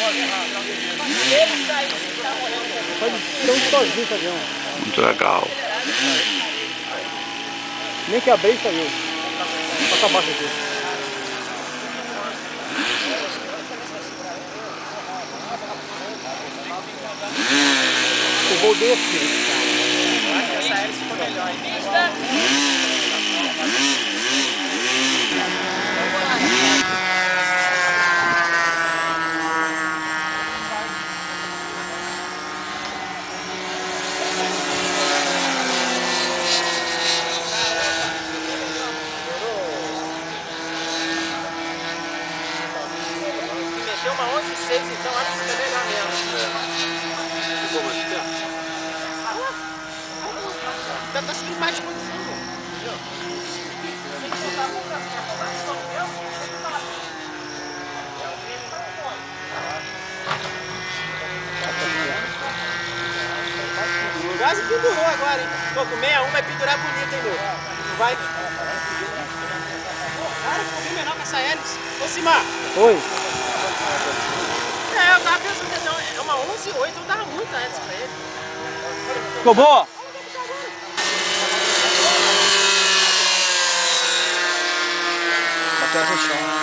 Pode ser um sozinho esse avião. Muito legal. Nem que abrir esse avião. Pra acabar com isso. O voo desse. Essa hélice ficou melhor. Mexeu uma 11,6, então acho que fica melhor mesmo. Ficou mais aqui, ó. Tá subindo mais de posição, entendeu? Tem que soltar a mão pra cima, quase pendurou agora, hein? Pô, com 61 vai pendurar bonito, hein, meu? Não vai? Pô, cara, ficou bem menor com essa hélice. Ô, Simar! Oi. Eu tava pensando que é uma 11,8, então dava muita hélice pra ele. Ficou boa? Bateu no chão.